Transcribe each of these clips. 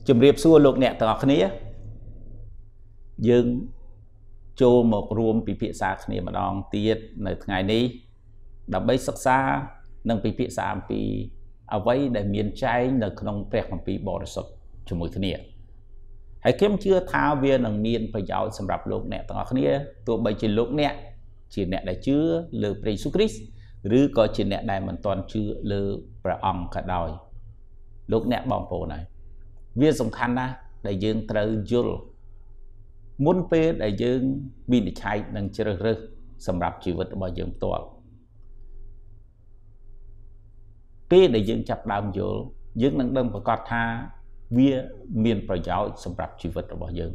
chùm riệp xua lục nẹ tọt khía dương chô một ruộng bị phía xa khía mà đòn tiết nơi ngày ní đập bấy sắc xa nâng bị phía xa bị ở vấy để miền trái nơi không bẹt mà bị bỏ sọt chùm mùi khía hãy kiếm chưa thao viên nâng miền phải giáo xâm rạp lục nẹ tọt khía tụi bây chỉ lục nẹ chỉ nẹ đã chứa lơ Presu Christ rứ có chỉ nẹ đại mình toàn chứa lơ pra ong cả đòi lúc nẹ bóng phổ này viên sông khăn á đại dương trâu dùl muốn phê đại dương bình định chạy nâng chơi rơ xâm rạp chỉ vật bao dương tọa phê đại dương chạp đàm dùl dương nâng đâm và có tha vía miềnប្រយោជន៍សម្រាប់ជីវិតរបស់យើង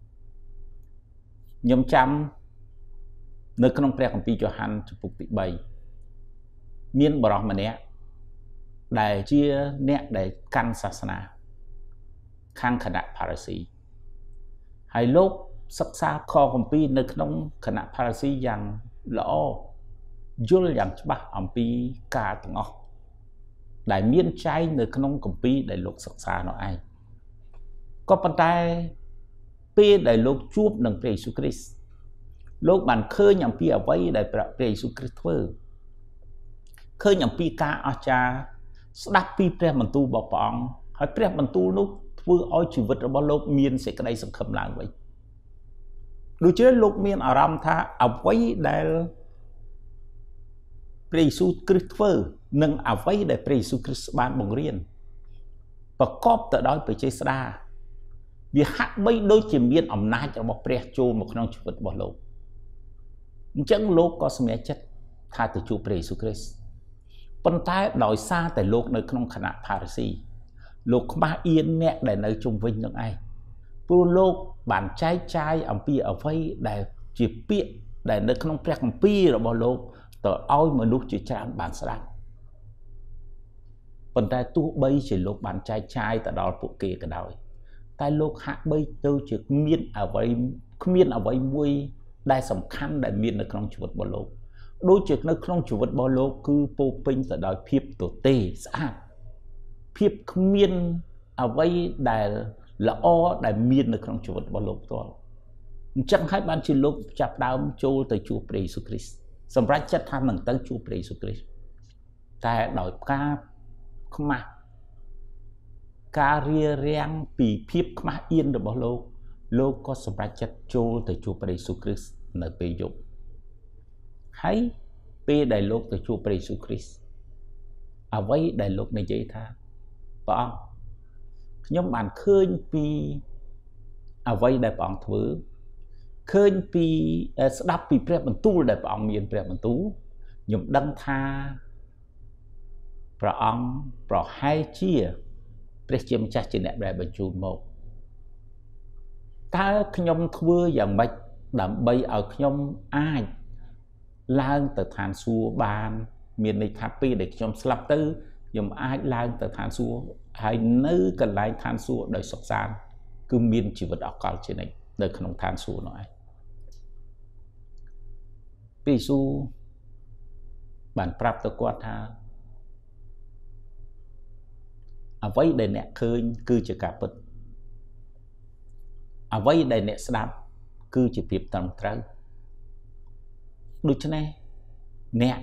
ខ្ញុំចាំនៅក្នុងព្រះគម្ពីរយ៉ូហានចំពុកទី3មានបរិសម្នាក់ដែលជាអ្នកដែលកាន់សាសនាខាងគណៈផារ៉ាស៊ីហើយលោកសិក្សាខគម្ពីរនៅក្នុងគណៈផារ៉ាស៊ីយ៉ាងល្អយល់យ៉ាងច្បាស់អំពីការទាំងអស់ដែលមានចែងនៅក្នុងគម្ពីរដែលលោកសិក្សានោះឯងក៏ប៉ុន្តែពេលដែលលោកជួបនឹងព្រះយេស៊ូវគ្រីស្ទលោកបានឃើញអំពីអ្វីដែលព្រះយេស៊ូវគ្រីស្ទធ្វើឃើញអំពីការអស្ចារ្យស្ដាប់ពីព្រះបន្ទូលរបស់ព្រះអង្គហើយព្រះបន្ទូលនោះធ្វើឲ្យជីវិតរបស់លោកមានសេចក្តីសង្ឃឹមឡើងវិញដូច្នេះលោកមានអារម្មណ៍ថាអ្វីដែលព្រះយេស៊ូវគ្រីស្ទធ្វើនិងអ្វីដែលព្រះយេស៊ូវគ្រីស្ទបានបង្រៀនប្រកបទៅដោយបច្ចេស្តាវាហាក់បីដូចជាមានអំណាចរបស់ព្រះចូលមកក្នុងជីវិតរបស់លោកអញ្ចឹងលោកក៏សម្រេចចិត្តថាទៅជួបព្រះយេស៊ូវគ្រីស្ទប៉ុន្តែដោយសារតែលោកនៅក្នុងគណៈផារ៉ាស៊ីលោកខ្មាស់អៀនអ្នកដែលនៅជុំវិញនឹងឯងព្រោះលោកបានចែកចាយអំពីអ្វីដែលជាពាក្យដែលនៅក្នុងព្រះគម្ពីររបស់លោកទៅឲ្យមនុស្សជាច្រើនបានស្ដាប់ប៉ុន្តែទោះបីជាលោកបានចែកចាយទៅដល់ពួកគេក៏ដោយតែលោកហាក់បីទៅជាគ្មានអ្វីមួយដែលសំខាន់ដែលមាននៅក្នុងជីវិតរបស់លោកដូចជានៅក្នុងជីវិតរបស់លោកគឺពោពេញទៅដោយភាពទទេស្អាតភាពគ្មានអ្វីដែលល្អដែលមាននៅក្នុងជីវិតរបស់លោកផ្ទាល់អញ្ចឹងហើយបានជាលោកចាប់ដើមចូលទៅជួបព្រះយេស៊ូវគ្រីស្ទសម្រាប់ចិត្តថានឹងទៅជួបព្រះយេស៊ូវគ្រីស្ទតែដោយការខ្មាស់ការរៀបរៀងពីភាពខ្មាស់អៀនរបស់លោកក៏សម្រេចចិត្តចូលទៅជួបព្រះយេស៊ូវគ្រីស្ទនៅពេលយប់ហើយពេលដែលលោកទៅជួបព្រះយេស៊ូវគ្រីស្ទអ្វីដែលលោកនិយាយថាព្រះអង្គខ្ញុំបានឃើញពីអ្វីដែលព្រះអង្គធ្វើឃើញពីស្ដាប់ពីព្រះបន្ទូលដែលព្រះអង្គមានព្រះបន្ទូលខ្ញុំដឹងថាព្រះអង្គប្រហែលជាព្រះជាម្ចាស់ជាអ្នកដែលបញ្ជូនមកតើខ្ញុំធ្វើយ៉ាងម៉េចដើម្បីឲ្យខ្ញុំអាចឡើងទៅឋានសួគ៌បានមានន័យថាពេលដែលខ្ញុំស្លាប់ទៅខ្ញុំអាចឡើងទៅឋានសួគ៌ហើយនៅកន្លែងឋានសួគ៌ដោយសុខសាន្តគឺមានជីវិតអកលជានិច្ចនៅក្នុងឋានសួគ៌នោះឯងព្រះយេស៊ូវបានប្រាប់ទៅគាត់ថាអ្វីដែលអ្នកឃើញគឺជាការពិតអ្វីដែលអ្នកស្ដាប់គឺជាភាពត្រឹមត្រូវដូច្នេះអ្នក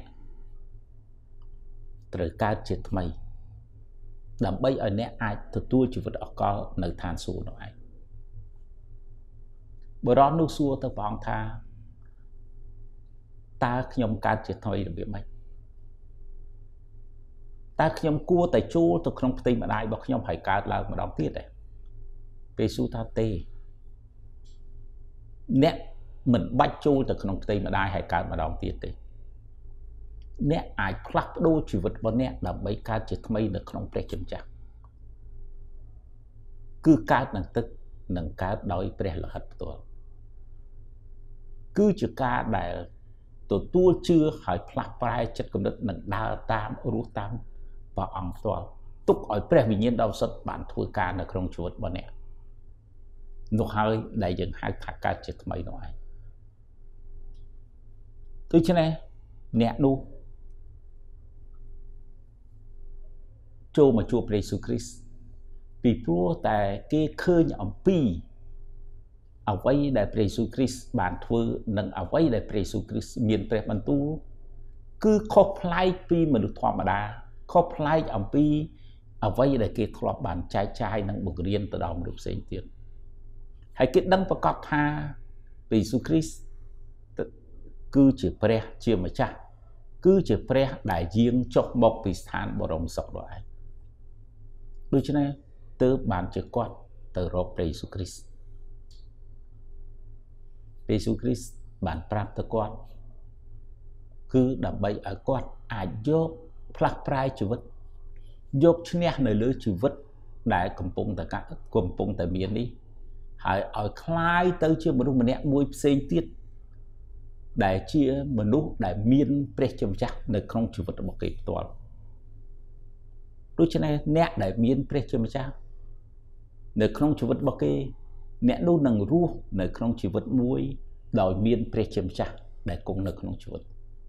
ត្រូវកើតជាថ្មីដើម្បីឲ្យអ្នកអាចទទួលជីវិតអកលនៅឋានសួគ៌នោះឯងបុរសនោះសួរទៅព្រះអង្គថាតើខ្ញុំកើតជាថ្មីរបៀបម៉េចតើខ្ញុំគួរតែចូលទៅក្នុងផ្ទៃម្ដាយរបស់ខ្ញុំហើយកើតឡើងម្ដងទៀតទេព្រះយេស៊ូវថាទេអ្នកមិនបាច់ចូលទៅក្នុងផ្ទៃម្ដាយហើយកើតម្ដងទៀតទេអ្នកអាចផ្លាស់ប្ដូរជីវិតរបស់អ្នកដើម្បីកើតជាថ្មីនៅក្នុងព្រះជាម្ចាស់គឺកើតនឹងទឹកនិងកើតដោយព្រះលិខិតផ្ទាល់គឺជាការដែលទទួលជឿហើយផ្លាស់ប្រែចិត្តគំនិតនិងដើរតាមរស់តាមព្រះអង្គផ្ទាល់ទុកឲ្យព្រះវិញ្ញាណដ៏ពិសិដ្ឋបានធ្វើការនៅក្នុងជីវិតរបស់អ្នកនោះហើយដែលយើងហៅថាកើតជាថ្មីនោះឯងដូច្នេះអ្នកនោះចូលមកជួបព្រះយេស៊ូវគ្រីស្ទពពីព្រោះតែគេឃើញអំពីអ្វីដែលព្រះយេស៊ូវគ្រីស្ទបានធ្វើនិងអ្វីដែលព្រះយេស៊ូវគ្រីស្ទមានព្រះបន្ទូលគឺខុសប្លែកពីមនុស្សធម្មតាខុសប្លែកអំពីអ្វីដែលគេធ្លាប់បានចែកចាយនិងបង្រៀនទៅដល់មនុស្សផ្សេងទៀតហើយគេដឹងប្រកាសថាព្រះយេស៊ូវគ្រីស្ទគឺជាព្រះជាម្ចាស់គឺជាព្រះដែលយាងចុះមកពីស្ថានបរមសុខរបស់ឯងដូច្នេះទើបបានជាគាត់ទៅរកព្រះយេស៊ូវគ្រីស្ទព្រះយេស៊ូវគ្រីស្ទបានប្រាប់ទៅគាត់គឺដើម្បីឲ្យគាត់អាចយកផ្លាស់ប្រែជីវិតយកឈ្នះនៅលើជីវិតដែលកំពុងតែមាននេះហើយឲ្យคล้ายទៅជាមនុស្សម្នាក់មួយផ្សេងទៀតដែលជាមនុស្សដែលមានព្រះជាម្ចាស់នៅក្នុងជីវិតរបស់គេផ្ទាល់ដូច្នេះអ្នកដែលមានព្រះជាម្ចាស់នៅក្នុងជីវិតរបស់គេអ្នកនោះនឹងរស់នៅក្នុងជីវិតមួយដោយមានព្រះជាម្ចាស់ដែលគង់នៅក្នុងជីវិត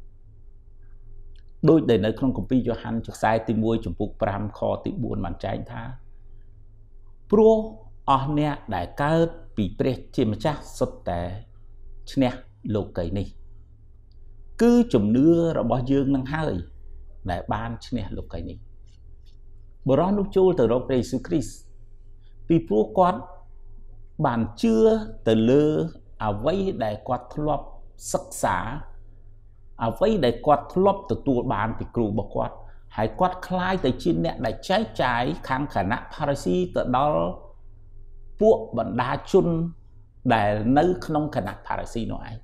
ដូចដែលនៅក្នុងគម្ពីរយ៉ូហានខ្សែទី1ចំពុក5ខទី4បានចែងថាព្រោះអស់អ្នកដែលកើតពីព្រះជាម្ចាស់សុទ្ធតែឈ្នះលោកីយ៍នេះគឺជំនឿរបស់យើងនឹងហើយដែលបានឈ្នះលោកីយ៍នេះបុរសនោះចូលទៅរកព្រះយេស៊ូវគ្រីស្ទពីព្រោះគាត់បានជឿទៅលើអ្វីដែលគាត់ធ្លាប់សិក្សាអ្វីដែលគាត់ធ្លាប់ទទួលបានពីគ្រូរបស់គាត់ហើយគាត់คล้ายទៅជាអ្នកដែលចែកចាយខាងគណៈផារីស៊ីទៅដល់ពួកបណ្ដាជនដែលនៅក្នុងគណៈផារីស៊ីនោះឯង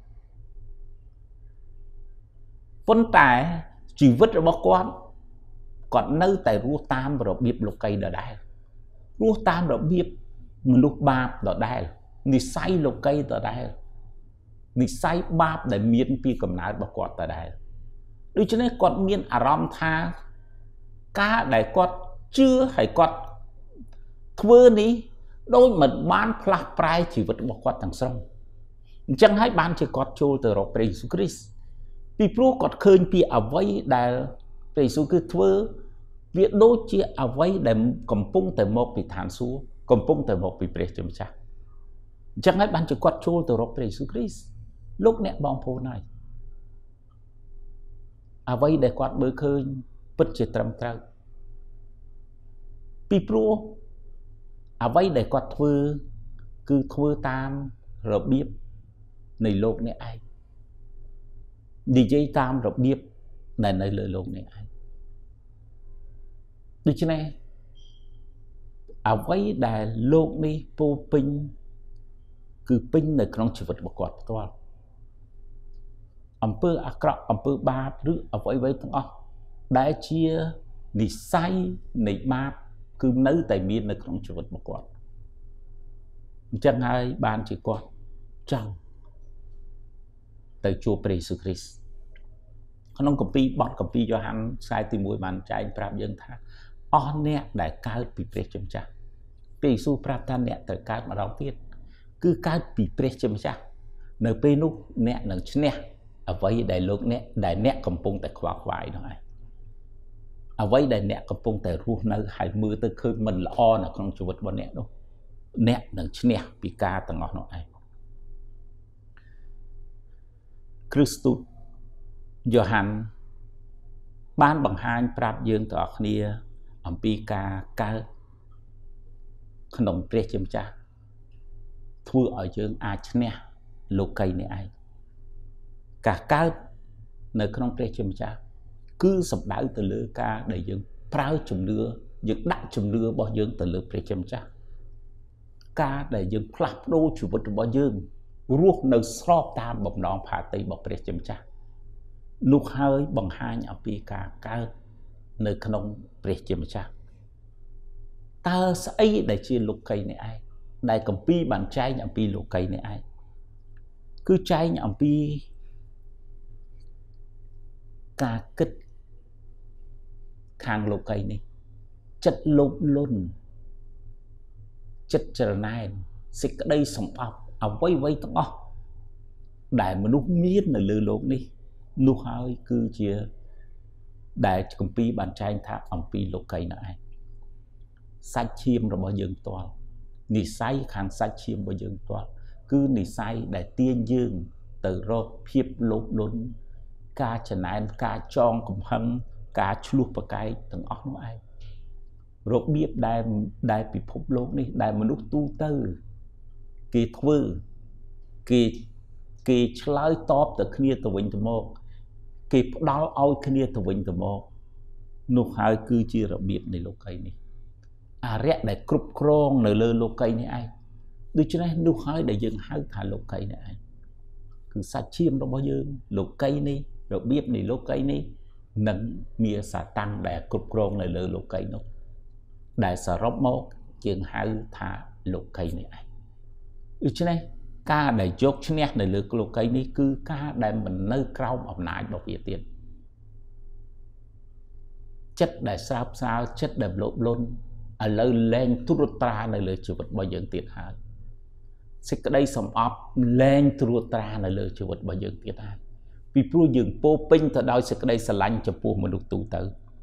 ប៉ុន្តែជីវិតរបស់គាត់នៅតែរស់តាមរបៀបលោកីយ៍ដដែលរស់តាមរបៀបមនុស្សបាបដដែលនិស្ស័យលោកីយ៍ដដែលនិស្ស័យបាបដែលមានពីកំណើតរបស់គាត់ដដែលដូច្នេះគាត់មានអារម្មណ៍ថាការដែលគាត់ជឿហើយគាត់ធ្វើនេះដូចមិនបានផ្លាស់ប្រែជីវិតរបស់គាត់ទាំងស្រុងអញ្ចឹងហើយបានជាគាត់ចូលទៅរកព្រះយេស៊ូវគ្រីស្ទពីព្រោះគាត់ឃើញពីអ្វីដែលព្រះយេស៊ូវគ្រីស្ទធ្វើវាដូចជាអ្វីដែលកំពុងតែមកពីឋានសួគ៌កំពុងតែមកពីព្រះជាម្ចាស់អញ្ចឹងហើយបានជាគាត់ចូលទៅរកព្រះយេស៊ូវគ្រីស្ទលោកអ្នកបងប្អូនហើយអ្វីដែលគាត់មើលឃើញពិតជាត្រឹមត្រូវពីព្រោះអ្វីដែលគាត់ធ្វើគឺធ្វើតាមរបៀបនៃលោកអ្នកឯងនិយាយតាមរបៀបដែលនៅលើលោកអ្នកឯងដូច្នេះអ្វីដែលលោកនេះពោពេញគឺពេញនៅក្នុងជីវិតរបស់គាត់ផ្ទាល់អំពើអាក្រក់អំពើបាបឬអ្វីៗទាំងអស់ដែលជានិស្ស័យនៃបាបគឺនៅតែមាននៅក្នុងជីវិតរបស់គាត់អញ្ចឹងហើយបានជាគាត់ចង់ទៅជួបព្រះយេស៊ូវគ្រីស្ទក្នុងគម្ពីរបទគម្ពីរយ៉ូហានខ្សែទី1បានចែងប្រាប់យើងថាអស់អ្នកដែលកើតពីព្រះជាម្ចាស់ព្រះយេស៊ូវប្រាប់ថាអ្នកត្រូវកើតម្ដងទៀតគឺកើតពីព្រះជាម្ចាស់នៅពេលនោះអ្នកនឹងឈ្នះអ្វីដែលលោកអ្នកកំពុងតែខ្វល់ខ្វាយនោះឯងអ្វីដែលអ្នកកំពុងតែរស់នៅហើយមើលទៅឃើញមិនល្អនៅក្នុងជីវិតរបស់អ្នកនោះអ្នកនឹងឈ្នះពីការទាំងអស់នោះឯងគ្រីស្ទយ៉ូហានបានបង្ហាញប្រាប់យើងទាំងអស់គ្នាអំពីការកើតក្នុងព្រះជាម្ចាស់ធ្វើឲ្យយើងអាចឈ្នះលោកីយ៍នេះឯងការកើតនៅក្នុងព្រះជាម្ចាស់គឺសំដៅទៅលើការដែលយើងប្រើជំនឿយើងដាក់ជំនឿរបស់យើងទៅលើព្រះជាម្ចាស់ការដែលយើងផ្លាស់ប្ដូរជីវិតរបស់យើងរស់នៅស្របតាមបំណងផែនទីរបស់ព្រះជាម្ចាស់នោះហើយបង្ហាញអំពីការកើតនៅក្នុងព្រះជាម្ចាស់តើស្អីដែលជាលោកីយ៍នេះឯងដែលគម្ពីរបានចែងអំពីលោកីយ៍នេះឯងគឺចែងអំពីការគិតខាងលោកីយ៍នេះចិត្តលោភលន់ចិត្តច្រណែនសេចក្តីសម្អប់អ្វីៗទាំងអស់ដែលមនុស្សមាននៅលើលោកនេះនោះហើយគឺជាដែលគម្ពីរបានចែងថាអំពីលោកីយ៍នោះឯងសាច់ឈាមរបស់យើងផ្ទាល់និស័យខាងសាច់ឈាមរបស់យើងផ្ទាល់គឺនិស័យដែលទាញយើងទៅរកភាពលោភលន់ការចំណែនការចងកំហឹងការឆ្លោះប្រកែកទាំងអស់នោះឯងរបៀបដែលពិភពលោកនេះដែលមនុស្សទូទៅគេធ្វើគេឆ្លើយតបទៅគ្នាទៅវិញទៅមកគេផ្ដល់ឲ្យគ្នាទៅវិញទៅមកនោះហើយគឺជារបៀបនៃលោកីនេះអារៈដែលគ្រប់គ្រងនៅលើលោកីនេះឯងដូច្នេះនោះហើយដែលយើងហៅថាលោកីនេះឯងគឺសាច់ឈាមរបស់យើងលោកីនេះរបៀបនៃលោកីនេះនិងមានសាតាំងដែលគ្រប់គ្រងនៅលើលោកីនោះដែលសរុបមកយើងហៅថាលោកីនេះឯងដូច្នេះការដែលយកឈ្នះនៅលើលោកីនេះគឺការដែលមិននៅក្រោមអំណាចរបស់វាទៀតចិត្តដែលស្រើបស្រាលចិត្តដែលលោភលន់ឥឡូវលែងត្រួតត្រានៅលើជីវិតរបស់យើងទៀតហើយសេចក្តីសំអប់លែងត្រួតត្រានៅលើជីវិតរបស់យើងទៀតហើយពីព្រោះយើងពោពេញទៅដោយសេចក្តីស្រឡាញ់ចំពោះមនុស្សទូទៅ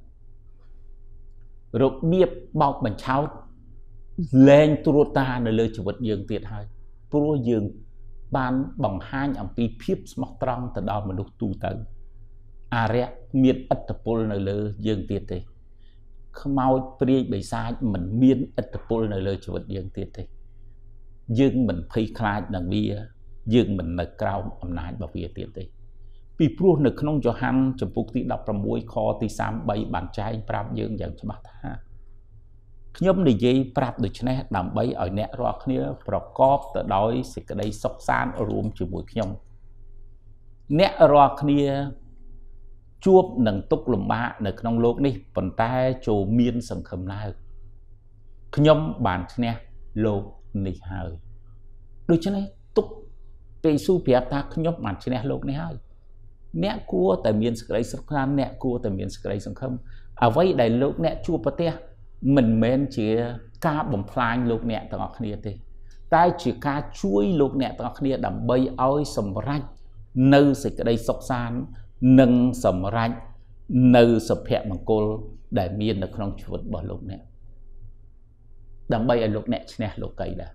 របៀបបោកបញ្ឆោតលែងត្រួតត្រានៅលើជីវិតយើងទៀតហើយព្រោះយើងបានបង្ហាញអំពីភាពស្មោះត្រង់ទៅដល់មនុស្សទូទៅអារៈមានឥទ្ធិពលនៅលើយើងទៀតទេខ្មោចព្រាយបិសាចមិនមានឥទ្ធិពលនៅលើជីវិតយើងទៀតទេយើងមិនភ័យខ្លាចនឹងវាយើងមិននៅក្រោមអំណាចរបស់វាទៀតទេពីព្រោះនៅក្នុងយ៉ូហាន់ចំពុកទី16ខទី33បានចែងប្រាប់យើងយ៉ាងច្បាស់ថាខ្ញុំនិយាយប្រាប់ដូច្នេះដើម្បីឲ្យអ្នករាល់គ្នាប្រកបទៅដោយសេចក្តីសុខសាន្តរួមជាមួយខ្ញុំអ្នករាល់គ្នាជួបនឹងទុក្ខលំបាកនៅក្នុងโลกនេះប៉ុន្តែចូលមានសង្ឃឹមឡើយខ្ញុំបានឈ្នះโลกនេះហើយដូច្នេះទុក្ខពេលស៊ូប្រាប់ថាខ្ញុំបានឈ្នះโลกនេះហើយអ្នកគួរតែមានសេចក្តីសុខសាន្តអ្នកគួរតែមានសេចក្តីសង្ឃឹមអ្វីដែលលោកអ្នកជួបប្រទះមិនមែនជាការបំផ្លាញលោកអ្នកទាំងអស់គ្នាទេតែជាការជួយលោកអ្នកទាំងអស់គ្នាដើម្បីឲ្យសម្រេចនៅសេចក្តីសុខសាន្តនិងសម្រេចនៅសុភមង្គលដែលមាននៅក្នុងជីវិតរបស់លោកអ្នកដើម្បីឲ្យលោកអ្នកឈ្នះលោកីដែរ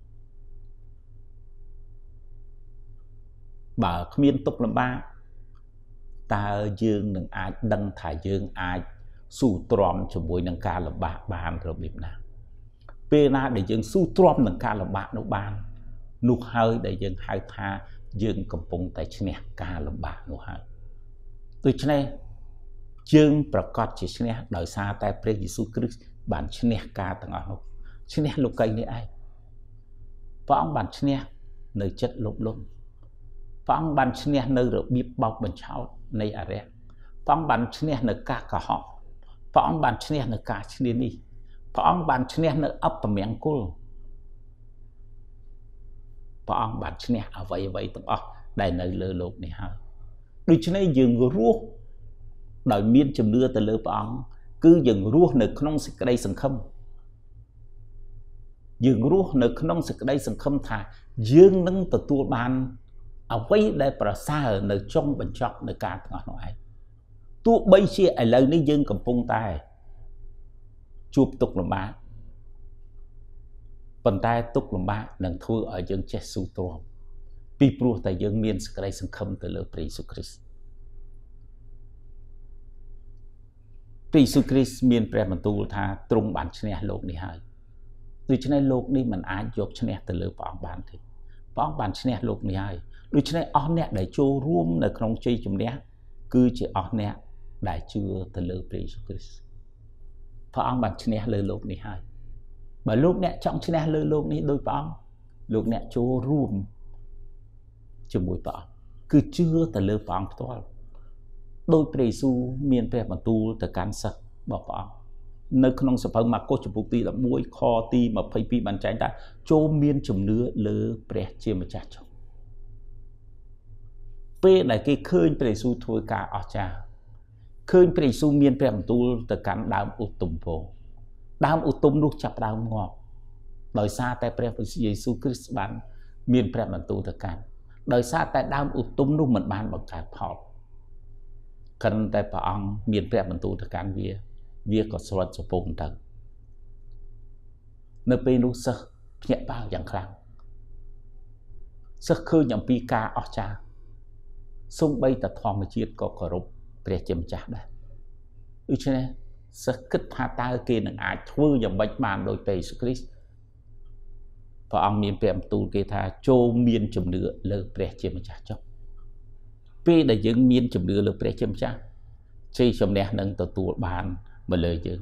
បើគ្មានទុក្ខលំបាកតើយើងនឹងអាចដឹងថាយើងអាចស៊ូទ្រាំជាមួយនឹងការលំបាកបានរបៀបណាពេលណាដែលយើងស៊ូទ្រាំនឹងការលំបាកនោះបាននោះហើយដែលយើងហៅថាយើងកំពុងតែឈ្នះការលំបាកនោះហើយដូច្នេះយើងប្រកាសជាឈ្នះដោយសារតែព្រះយេស៊ូវគ្រីស្ទបានឈ្នះការទាំងអស់នោះឈ្នះលោកីនេះឯងព្រះអង្គបានឈ្នះនៅចិត្តលោភលន់ព្រះអង្គបានឈ្នះនៅរបៀបបោកបញ្ឆោតនៃអរិយព្រះអង្គបានឈ្នះនៅការកុហកព្រះអង្គបានឈ្នះនៅការឈ្នានីសព្រះអង្គបានឈ្នះនៅអពមង្គលព្រះអង្គបានឈ្នះអ្វីទាំងអស់ដែលនៅលើโลกនេះហើយដូច្នេះយើងរស់ដោយមានជំនឿទៅលើព្រះអង្គគឺយើងរស់នៅក្នុងសេចក្តីសង្ឃឹមយើងរស់នៅក្នុងសេចក្តីសង្ឃឹមថាយើងនឹងទទួលបានអ្វីដែលប្រសើរនៅចុងបញ្ចប់នៃការទាំងអស់នោះឯងទោះបីជាឥឡូវនេះយើងកំពុងតែជួបទុក្ខលំបាកប៉ុន្តែទុក្ខលំបាកនឹងធ្វើឲ្យយើងចេះស៊ូទ្រាំពីព្រោះតែយើងមានសេចក្តីសង្ឃឹមទៅលើព្រះយេស៊ូវគ្រីស្ទព្រះយេស៊ូវគ្រីស្ទមានព្រះបន្ទូលថាទ្រង់បានឈ្នះលោកនេះហើយដូច្នេះលោកនេះមិនអាចយកឈ្នះទៅលើព្រះអង្គបានទេព្រះអង្គបានឈ្នះលោកនេះហើយដូច្នេះអស់អ្នកដែលចូលរួមនៅក្នុងជ័យជំនះគឺជាអស់អ្នកដែលជឿទៅលើព្រះយេស៊ូវគ្រីស្ទព្រះអង្គបានឈ្នះលើលោកនេះហើយបើលោកអ្នកចង់ឈ្នះលើលោកនេះដោយព្រះអង្គលោកអ្នកចូលរួមជាមួយព្រះអង្គគឺជឿទៅលើព្រះអង្គផ្ទាល់ដោយព្រះយេស៊ូវមានព្រះបន្ទូលទៅកាន់សិស្សរបស់ព្រះអង្គនៅក្នុងសភៅម៉ាកុសចំពុកទី11ខទី22បានចែងថាចូលមានជំនឿលើព្រះជាម្ចាស់ចុះពេលដែលគេឃើញព្រះយេស៊ូវធ្វើការអស្ចារ្យឃើញព្រះយេស៊ូវមានព្រះបន្ទូលទៅកាន់ដើមឧទុមពោដើមឧទុមនោះចាប់ដើមងាប់ដោយសារតែព្រះយេស៊ូវគ្រីស្ទបានមានព្រះបន្ទូលទៅកាន់ដោយសារតែដើមឧទុមនោះមិនបានបង្កើតផលគ្រាន់តែព្រះអង្គមានព្រះបន្ទូលទៅកាន់វាក៏ស្រុតសពងទៅ nơi bên lúc sơ nhẹ bao dạng khăn sơ khơi nhầm pi ca ở cha xung bay ta thòm mà chiết có cỏ rụp để chìm chạp đây ư chứ này sơ kích hạ ta kia nâng ai thua nhầm bạch bàn đôi bề sư Christ và ông miền bèm tu kia tha chô miên chùm nữa lơ để chìm chạp cho vì để dựng miên chùm nữa lơ để chìm chạp chi chùm nè nâng tàu tu bàn mà lời dựng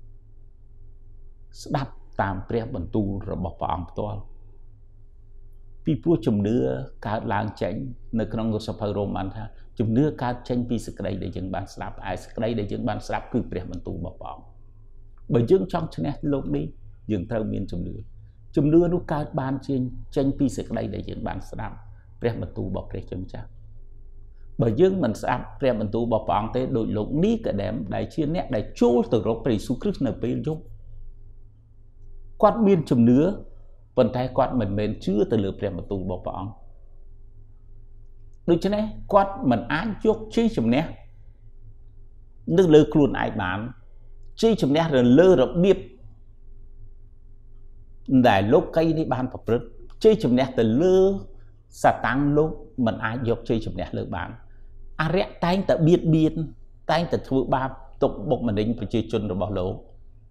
đáp tam bè bần tu rồi bỏ ông toa vì vua chùm nữa cả làng chánh nơi trong ngôi sập hờ Roman tha chùm nữa cả chánh vì sự đây để dựng bàn slap ai sự đây để dựng bàn slap cứ bè bần tu bỏ ông bởi dựng trong chân nè lộn đi dựng thâu miên chùm nữa nó cả bàn trên chánh vì sự đây để dựng bàn slap bè bần tu bỏ bè chùm chả bởi dựng mình slap bè bần tu bỏ ông thế đội lộn ní cả đám đại chiến nè đại chô từ rốt bè su Christ nơi bè dung quát miên chùm nữa vẫn thấy quát mình chưa từ lửa bèm một tù bỏ ông được chứ này quát mình án chốt chi chùm nè nước lơ khuôn ai bán chi chùm nè rồi lơ rồi biếp để lúc cây đi bán phập rứt chi chùm nè từ lơ xà tăng lúc mình ai dọc chi chùm nè lơ bán à rẽ tay ta biết biên tay ta thua ba tục bột mình định phải chơi chân rồi bỏ lỗ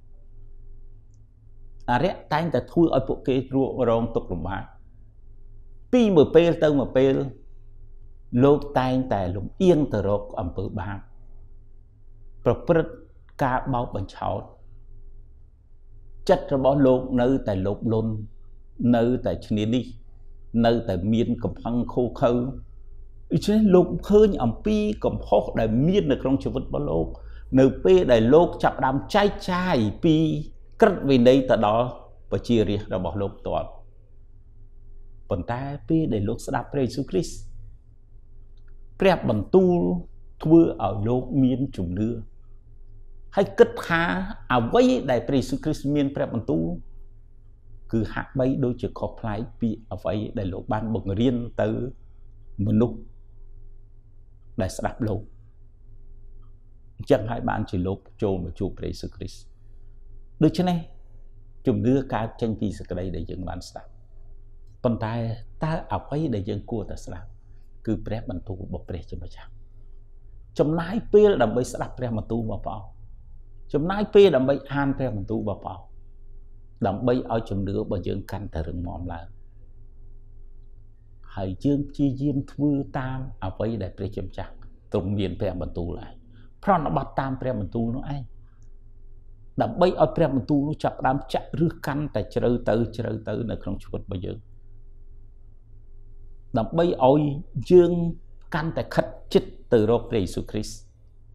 à rẽ tay ta thui ở bộ kê ruộng rong tục lùm bát pi mở pê tơ mở pê lô tay ta lùm yên tờ rộng ẩm bự bát bật bật ca bao bánh cháu chất ra bỏ lô nơi tại lộp lôn nơi tại chân đi nơi tại miên cầm phăng khô khâu chứ lộp khơi ẩm pi cầm hốt đại miên được trong trường vật bỏ lô nơi pê đại lô chạp đám chai chai pi cất vì đây tại đó và chia riêng ra bỏ lộp toàn còn ta pi để lộp sẽ đáp Jesus Christ prep bằng tu thua ở lộp miên chủng đưa hay kết hạ à vây đại Jesus Christ miên prep bằng tu cứ hạ bay đôi chữ khó phái pi ở vây đại lộp ban bằng riêng tới một lúc đại sẽ đáp lộp chẳng hai bạn chỉ lộp trôn và chụp Jesus Christ được chứ này chúng đưa cả tranh vì sự đây để dựng bản sạp còn ta ở ấy để dựng cua ta sạp cứ prep bằng tu bọc prep cho mà chẳng trong nái pê là đầm bấy sạp prep bằng tu bọc bao trong nái pê đầm bấy an prep bằng tu bọc bao đầm bấy ở trong đưa bằng dựng căn thờ rừng mỏm là hãy dương chi diêm thưa tam ở ấy để prep cho chẳng tụng miền prep bằng tu lạiเพราะ nó bắt tam prep bằng tu nó ai đầm bay ở prem tu nó chặt đám chặt rư căn tại chơi từ nơi trong chuột bây giờ đầm bay oi dương căn tại khất chết từ rốt Jesus Christ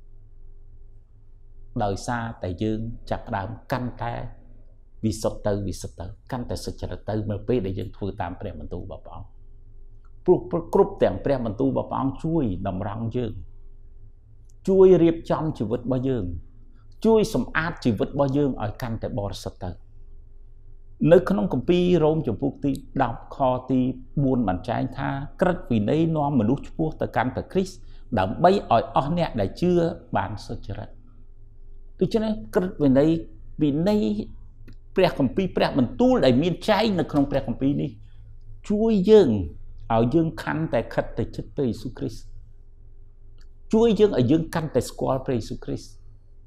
đời xa tại dương chặt đám căn tại vì sốt từ căn tại sự chặt từ mà bây để dương thưa tam prem tu bảo bảo group tiền prem tu bảo bảo chui đầm răng dương chui riệp trong chỉ vật bao dương chui sầm át chỉ vật bao dương ở căn tại bò sật tử nơi không công ty rôm trong phúc ti đọc kho ti buôn bản trái tha cất vì đây nó mà lúc chúa tại căn tại Christ đậm bay ở nè để chưa bán sơ chật tôi cho nên cất vì đây pre công ty pre mình tu lại miên trái nơi không pre công ty đi chui dương ở dương căn tại khất tại chất về Jesus Christ chui dương ở dương căn tại squall về Jesus Christ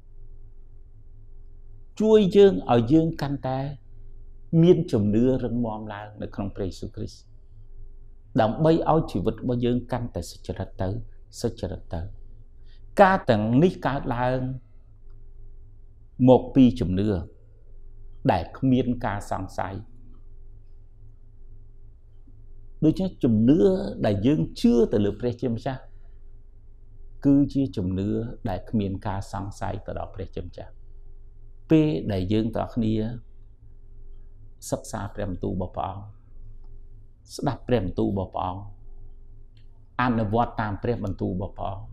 chui dương ở dương căn ta miên chùm đưa rừng mòm là nơi không phải Jesus Christ đọng bay áo chỉ vật bao dương căn tại sự chật tới ca tầng ní ca là một pi chùm đưa đại miên ca sang sai đôi chứ chùm đưa đại dương chưa từ lượt pre châm cha cứ chia chùm đưa đại miên ca sang sai từ đó pre châm cha pe đại dương tọa khnia sắc xa prem tu bảo bảo đáp prem tu bảo bảo an vót tam prem tu bảo bảo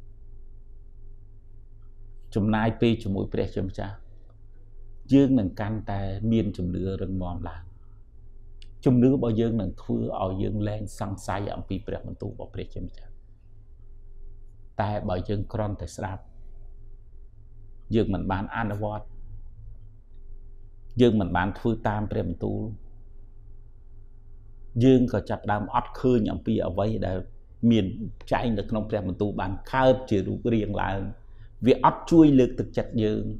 chùm nai pe chùm mũi pre châm cha dương nâng can ta miên chùm đưa rừng mòn là chùm đưa bao dương nâng thưa ở dương lên sang sai ở pi prem tu bảo pre châm cha ta bảo dương kron tại sạp dương mình bán an vót dương mình bán thưa tam prem tu dương có chặt đam ót khơi nhậm pi ở vây để miền chạy được trong prem tu bán khai chỉ đủ riêng là việc ót chui lực thực chất dương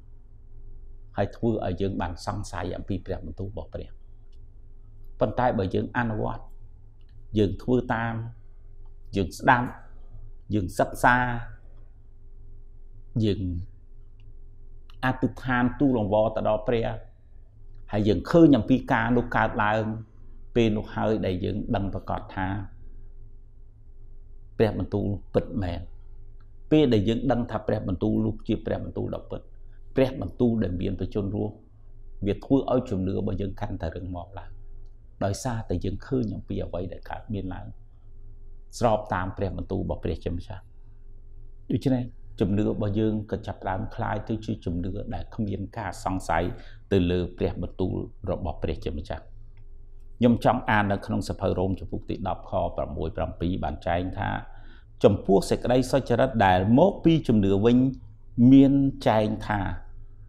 hay thưa ở dương bán sang sai nhậm pi prem tu bỏ prem phần tay bởi dương an vót dương thưa tam dương đam dương sắp xa dương a tư than tu lòng vò tại đó pre hay dương khơi nhầm pi ca lúc cao lại pe lúc hơi đầy dương đăng và cọt tha pre mình tu bật mèn pe đầy dương đăng thà pre mình tu lúc chia pre mình tu đọc bật pre mình tu để biến tới chôn ruộng việc thua ở chùm nữa bởi dương khăn thà rừng mọc lại đời xa tại dương khơi nhầm pi ở vậy để cả biên lại sọp tam pre mình tu bỏ pre chấm cha đi trên này chùm nữa bao dương có chập đám khai tới chữ chùm nữa để không yên cả song sải từ lừa pre bật tu rồi bỏ pre chấm chặt nhom trong an ở trong sập hơi rôm cho phục tị đọc kho và mùi và pí bàn trai tha chùm phuốc sẽ đây soi cho đất đài mốt pi chùm nữa vinh miên trai tha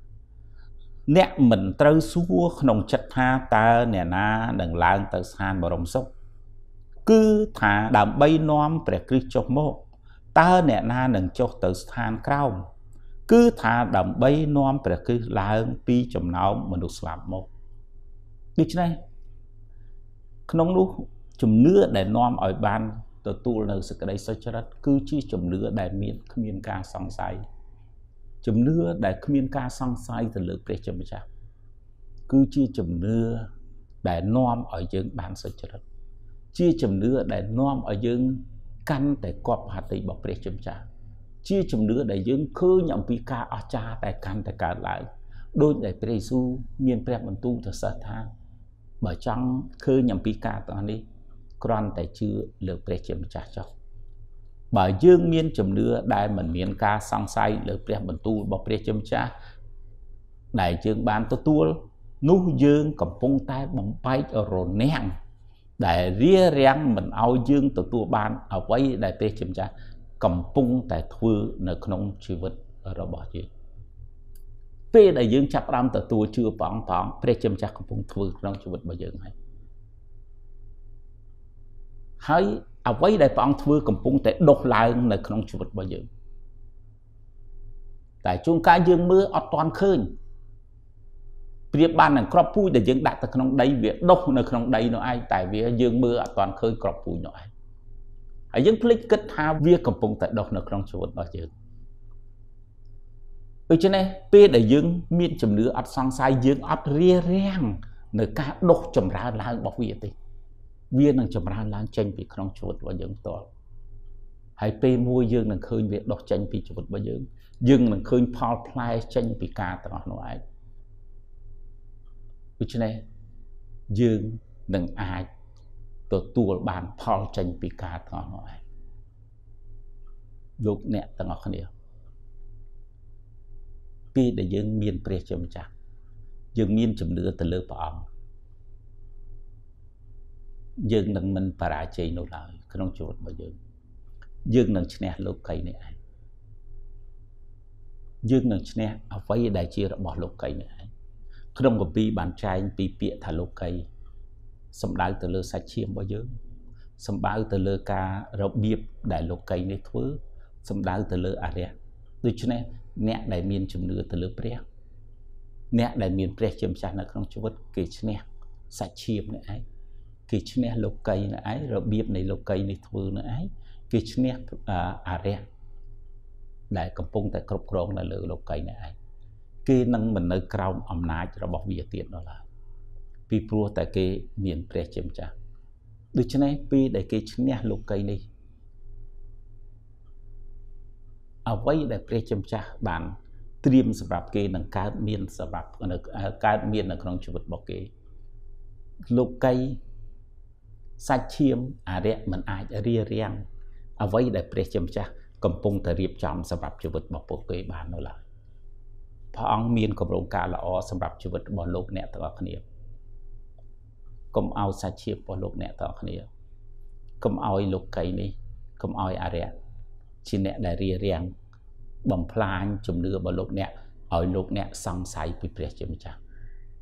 nét mình trâu xua nồng chất tha ta nè na đằng lang tờ san bảo rồng sốc cứ thả đàm bay nom pre kri chọc mô ta nè na nâng cho từ than cao cứ thả đầm bay nom phải cứ lang pi chấm náu mình được làm một đi chứ này không lúc chấm nữa để nom ở ban từ tu là sự cái đây sao cho đất cứ chi chấm nữa để miên ca song sai chấm nữa để miên ca song sai từ lực để chấm chặt cứ chi chấm nữa để nom ở dương ban sao cho đất chi chấm nữa để nom ở dương căn để cọp hạt tị bọc để chấm trả chia chấm nữa để dương khơi nhậm pi ca ở cha để căn để cả lại đôi để presu miền prem mình tu cho sát tha bởi trong khơi nhậm pi ca tao đi còn để chưa lược pre chấm trả cho bởi dương miền chấm nữa đại mình miền ca sang say lược prem mình tu bọc pre chấm trả đại dương ban tu nú dương cầm pung tay bấm bay ở rồi nén để ria reng mình ao dương từ tua ban ở vậy để pe chấm cha cầm pung tại thưa nơiក្នុងជីវិតរបស់យើងពេលដែលយើងចាប់ផ្ដើមទទួលជឿព្រះអង្គព្រះជម្ចាស់កំពុងធ្វើក្នុងជីវិតរបស់យើងហើយអ្វីដែលព្រះអង្គធ្វើកំពុងតែដុសឡើងនៅក្នុងជីវិតរបស់យើងតែជួនកាលយើងមើលអត់ទាន់ឃើញព្រៀបបាននឹងក្របពូជដែលយើងដាក់ទៅក្នុងដីវាដុះនៅក្នុងដីនោះឯងតែវាយើងមើលអត់ទាន់ឃើញក្របពូជនោះឯងហើយយើងភ្លេចគិតថាវាកំពុងតែដុះនៅក្នុងជីវិតរបស់យើងដូច្នេះពេលដែលយើងមានជំនឿអត់សង្ស័យយើងអត់រារាំងនៅការដុសចម្រើនឡើងរបស់វាទេវានឹងចម្រើនឡើងចេញពីក្នុងជីវិតរបស់យើងផ្ទាល់ហើយពេលមួយយើងនឹងឃើញវាដុសចេញពីជីវិតរបស់យើងនឹងឃើញផលផ្លែចេញពីការទាំងអស់នោះឯងដូច្នេះយើងនឹងអាចទទួលបានផលចេញពីការទាំងអស់នោះឯងលោកអ្នកទាំងអស់គ្នាពេលដែលយើងមានព្រះជាម្ចាស់យើងមានជំនឿទៅលើព្រះអង្គយើងនឹងមិនបរាជ័យនោះឡើយក្នុងជីវិតរបស់យើងនឹងឈ្នះលោកីនេះឯងយើងនឹងឈ្នះអ្វីដែលជារបស់លោកីនេះឯងក្នុងគម្ពីរបានចែងពីពាក្យថាលោកីសំដៅទៅលើសាច់ឈាមរបស់យើងសំដៅទៅលើការរបៀបដែលលោកីនេះធ្វើសំដៅទៅលើអរិយដូច្នេះអ្នកដែលមានជំនឿទៅលើព្រះអ្នកដែលមានព្រះជាម្ចាស់នៅក្នុងជីវិតគេឈ្នះសាច់ឈាមនេះឯងគេឈ្នះលោកីនេះឯងរបៀបនៃលោកីនេះធ្វើនេះឯងគេឈ្នះអរិយដែលកំពុងតែគ្រប់គ្រងនៅលើលោកីនេះឯងគេនឹងមិននៅក្រោមអំណាចរបស់វាទៀតនោះឡើយពីព្រោះតែគេមានព្រះជាម្ចាស់ដូច្នេះពេលដែលគេឈ្នះលោកីនេះអ្វីដែលព្រះជាម្ចាស់បានត្រៀមសម្រាប់គេនឹងកើតមានសម្រាប់កើតមាននៅក្នុងជីវិតរបស់គេលោកីសាច់ឈាមអរិយមិនអាចរារាំងអ្វីដែលព្រះជាម្ចាស់កំពុងតែរៀបចំសម្រាប់ជីវិតរបស់ពួកគេបាននោះឡើយព្រះអង្គមានគម្រោងការល្អសម្រាប់ជីវិតរបស់លោកអ្នកទាំងអស់គ្នាកុំឲ្យសាច់ឈាមរបស់លោកអ្នកទាំងអស់គ្នាកុំឲ្យលោកីនេះកុំឲ្យអរិយជាអ្នកដែលរារាំងបំផ្លាញជំនឿរបស់លោកអ្នកឲ្យលោកអ្នកសង្ស័យពីព្រះជាម្ចាស់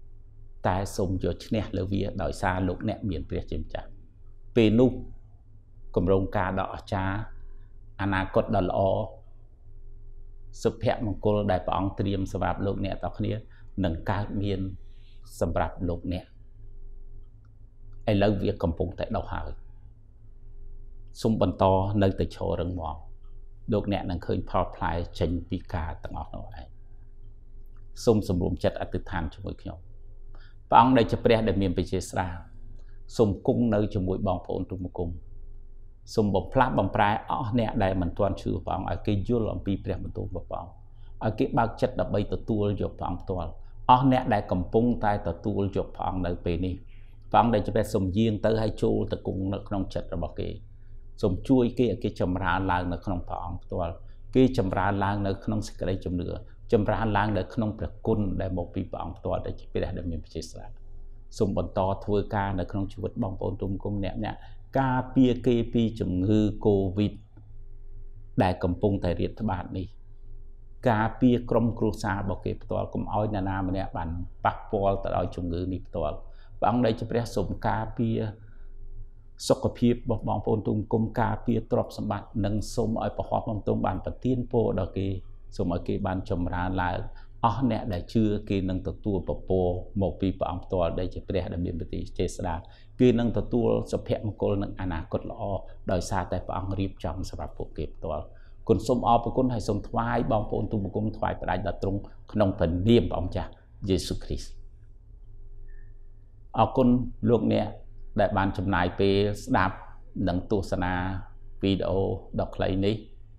តែសូមយកឈ្នះលើវាដោយសារលោកអ្នកមានព្រះជាម្ចាស់ពេលនោះគម្រោងការដ៏អស្ចារ្យអនាគតដ៏ល្អសុភមង្គលដែលព្រះអង្គត្រៀមសម្រាប់លោកអ្នកទាំងគ្នានឹងកើតមានសម្រាប់លោកអ្នកឥឡូវវាកំពុងតែដុះហើយសូមបន្តនៅតែឈររឹងមាំលោកអ្នកនឹងឃើញផលផ្លែចេញពីការទាំងអស់នោះឯងសូមសម្រុំចិត្តអធិដ្ឋានជាមួយខ្ញុំព្រះអង្គដែលជាព្រះដែលមានបញ្ញាស្រាលសូមគង់នៅជាមួយបងប្អូនទូមកគុំសូមបំផ្លាស់បំប្រែអស់អ្នកដែលមិនទាន់ជឿព្រះអង្គឲ្យគេយល់អំពីព្រះបន្ទូលរបស់ព្រះអង្គឲ្យគេបើកចិត្តដើម្បីទទួលយកព្រះអង្គផ្ទាល់អស់អ្នកដែលកំពុងតែទទួលយកព្រះអង្គនៅពេលនេះព្រះអង្គដែលជាព្រះសូមយាងទៅឲ្យចូលទៅគង់នៅក្នុងចិត្តរបស់គេសូមជួយគេឲ្យគេចម្រើនឡើងនៅក្នុងព្រះអង្គផ្ទាល់គេចម្រើនឡើងនៅក្នុងសេចក្តីជំនឿចម្រើនឡើងនៅក្នុងព្រះគុណដែលមកពីព្រះអង្គផ្ទាល់ដែលជាព្រះដែលមានព្រះស្រាសូមបន្តធ្វើការនៅក្នុងជីវិតបងប្អូនទូមគុំអ្នកការពារគេពីជំងឺ COVID ដែលកំពុងតែរាតត្បាតនេះការពារក្រុមគ្រួសាររបស់គេផ្ទាល់កុំឲ្យអ្នកណាម្នាក់បានប៉ះពាល់ទៅដល់ជំងឺនេះផ្ទាល់ព្រះអង្គដែលជាព្រះសូមការពារសុខភាពរបស់បងប្អូនទូមគុំការពារទ្រព្យសម្បត្តិនិងសូមឲ្យប្រហ័សបំទងបានប្រទានពរដល់គេសូមឲ្យគេបានចម្រើនឡើងអស់អ្នកដែលជឿគេនឹងទទួលពពរមកពីព្រះអង្គផ្ទាល់ដែលជាព្រះដែលមានព្រះចេស្តាគេនឹងទទួលសុភមង្គលនិងអនាគតល្អដោយសារតែព្រះអង្គរៀបចំសម្រាប់ពួកគេផ្ទាល់គុណសូមអរគុណហើយសូមថ្វាយបងប្អូនទូមគុំថ្វាយផ្ដាច់ដល់ទ្រង់ក្នុងព្រះនាមព្រះអង្គចាស់យេស៊ូវគ្រីស្ទអរគុណលោកអ្នកដែលបានចំណាយពេលស្ដាប់និងទស្សនាវីដេអូដ៏ខ្លីនេះ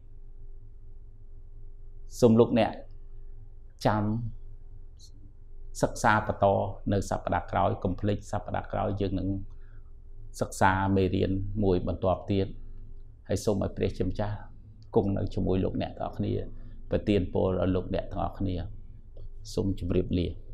សូមលោកអ្នកចាំសិក្សាបន្តនៅសប្តាហ៍ក្រោយកុំភ្លេចសប្តាហ៍ក្រោយយើងនឹងសិក្សាមេរៀនមួយបន្តទៀតហើយសូមឲ្យព្រះជាម្ចាស់គង់នៅជាមួយលោកអ្នកទាំងអស់គ្នាប្រទានពរដល់លោកអ្នកទាំងអស់គ្នាសូមជម្រាបលា